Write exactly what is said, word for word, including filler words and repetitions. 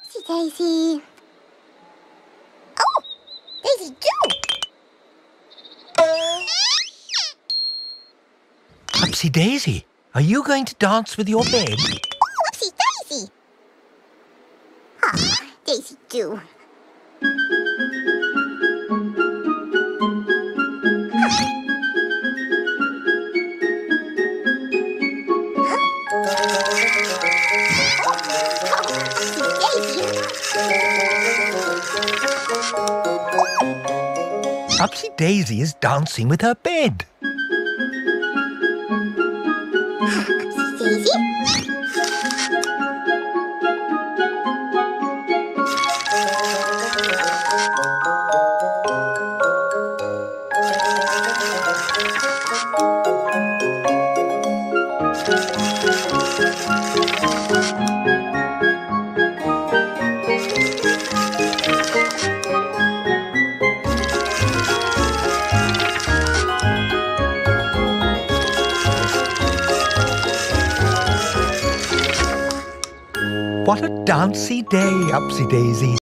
Upsy Daisy. Oh, Daisy too. Upsy Daisy, are you going to dance with your bed? Oh, Upsy Daisy. Ah, Daisy too. Upsy Daisy is dancing with her bed. Daisy? What a dancy day, Upsy Daisy.